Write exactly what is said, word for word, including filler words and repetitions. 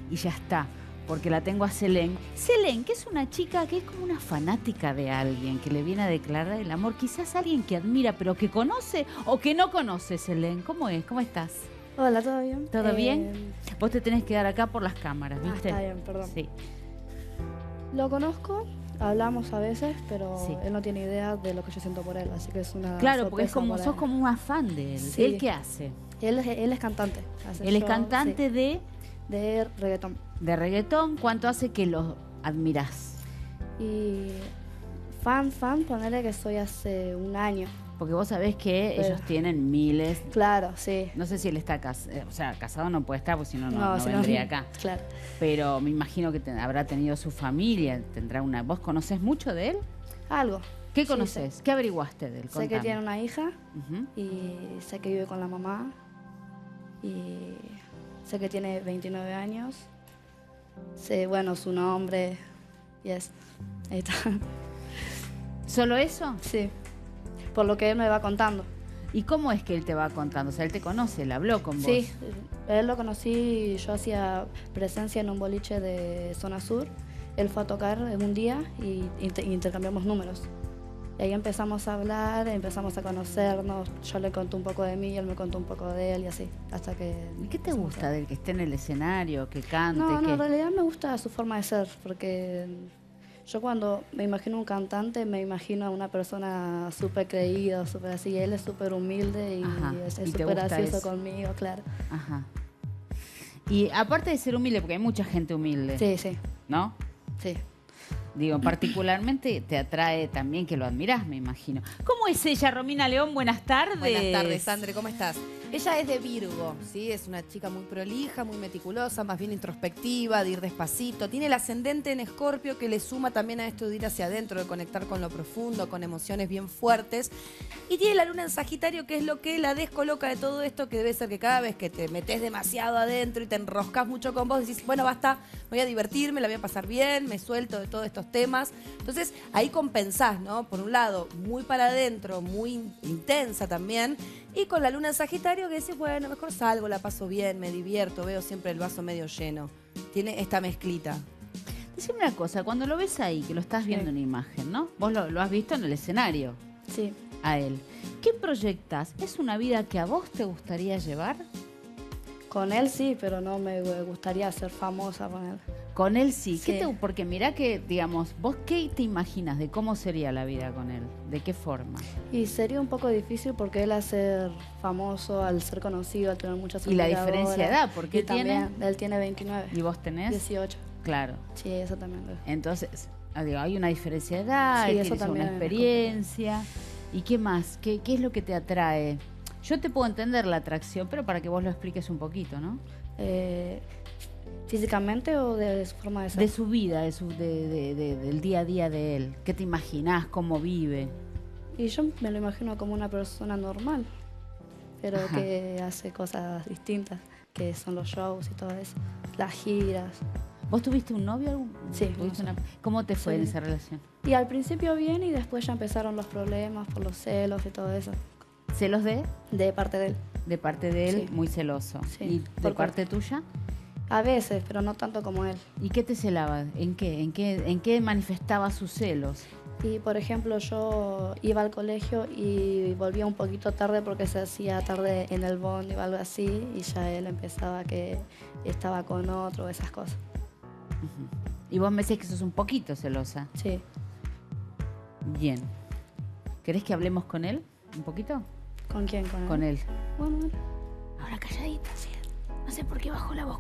y ya está. Porque la tengo a Selene. Selene, que es una chica que es como una fanática de alguien, que le viene a declarar el amor. Quizás alguien que admira, pero que conoce o que no conoce, Selene. ¿Cómo es? ¿Cómo estás? Hola, ¿todo bien? ¿Todo eh... bien? Vos te tenés que dar acá por las cámaras, ¿viste? Ah, está bien, perdón. Sí. Lo conozco, hablamos a veces, pero Sí. él no tiene idea de lo que yo siento por él, así que es una Claro, porque es como, para sos él. como un afán de él. Sí. ¿Él qué hace? Él, es- él es cantante. Hace Él es show, cantante sí, de, de reggaetón. de reggaetón. ¿Cuánto hace que lo admirás? Y fan, fan, ponerle que soy hace un año. Porque vos sabés que Pero- ellos tienen miles. Claro, sí. No sé si él está casado, o sea, casado no puede estar, porque si no, no, no si vendría acá. Claro. Pero me imagino que te- habrá tenido su familia, tendrá una... ¿Vos conocés mucho de él? Algo. ¿Qué Sí, conoces? sé. ¿Qué averiguaste de él? Sé Contame. que tiene una hija Ujú. y sé que vive con la mamá. Y sé que tiene veintinueve años. Sé, bueno, su nombre. Y es. Ahí está. ¿Solo eso? Sí. Por lo que él me va contando. ¿Y cómo es que él te va contando? O sea, él te conoce, él habló con vos. Sí, él lo conocí, yo hacía presencia en un boliche de Zona Sur. Él fue a tocar en un día y inter- intercambiamos números. Y ahí empezamos a hablar, empezamos a conocernos. Yo le conté un poco de mí, él me contó un poco de él y así, hasta que... ¿Y qué te gusta de él? Que esté en el escenario, que cante, No, que... no, en realidad me gusta su forma de ser, porque yo cuando me imagino un cantante, me imagino a una persona súper creída, súper así. Él es súper humilde y Ajá, es y te súper gusta gracioso eso. conmigo, claro. Ajá. Y aparte de ser humilde, porque hay mucha gente humilde, Sí, sí, ¿no? sí. Digo, particularmente te atrae también que lo admirás, me imagino. ¿Cómo es ella, Romina León? Buenas tardes. Buenas tardes, Sandre, ¿cómo estás? Ella es de Virgo, ¿sí? Es una chica muy prolija, muy meticulosa, más bien introspectiva, de ir despacito. Tiene el ascendente en Escorpio que le suma también a esto de ir hacia adentro, de conectar con lo profundo, con emociones bien fuertes. Y tiene la luna en Sagitario, que es lo que la descoloca de todo esto, que debe ser que cada vez que te metes demasiado adentro y te enroscas mucho con vos, decís, bueno, basta, voy a divertirme, la voy a pasar bien, me suelto de todos estos temas. Entonces, ahí compensás, ¿no? Por un lado, muy para adentro, muy in- intensa también, y con la luna en Sagitario que decís, bueno, mejor salgo, la paso bien, me divierto, veo siempre el vaso medio lleno. Tiene esta mezclita. Decime una cosa, cuando lo ves ahí, que lo estás viendo Sí. en imagen, ¿no? Vos lo, lo has visto en el escenario, Sí. a él. ¿Qué proyectas? ¿Es una vida que a vos te gustaría llevar? Con él sí, pero no me gustaría ser famosa con él. Con él sí. ¿Qué Sí. te- porque mirá que, digamos, vos qué te imaginas de cómo sería la vida con él? ¿De qué forma? Y sería un poco difícil porque él al ser famoso, al ser conocido, al tener muchas Y la admiradoras, diferencia de edad, ¿por qué y también, tiene? él tiene veintinueve, ¿Y vos tenés? dieciocho. Claro. Sí, eso también. Entonces, ah, digo, hay una diferencia de edad, Sí, él eso tiene una también es experiencia. ¿Y qué más? ¿Qué, ¿Qué es lo que te atrae? Yo te puedo entender la atracción, pero para que vos lo expliques un poquito, ¿no? Eh, ¿Físicamente o de su forma de ser? De su vida, de su, de, de- de- del día a día de él. ¿Qué te imaginás? ¿Cómo vive? Y yo me lo imagino como una persona normal, pero Ajá. que hace cosas distintas, que son los shows y todo eso, las giras. ¿Vos tuviste un novio? algún- Sí, ¿Tuviste no una- ¿Cómo te fue Sí. en esa relación? Y al principio bien y después ya empezaron los problemas por los celos y todo eso, ¿Celos de? de parte de él. De parte de él, Sí. muy celoso. Sí, ¿Y de por parte tuya? A veces, pero no tanto como él. ¿Y qué te celaba? ¿En qué? ¿En qué, en qué manifestaba sus celos? Y por ejemplo, yo iba al colegio y volvía un poquito tarde porque se hacía tarde en el bondi o algo así, y ya él empezaba que estaba con otro, esas cosas. Y vos me decís que sos un poquito celosa. Sí. Bien. ¿Querés que hablemos con él? ¿Un poquito? ¿Con quién? Con él. Con él. Bueno, bueno. Ahora calladita, sí. No sé por qué bajó la voz.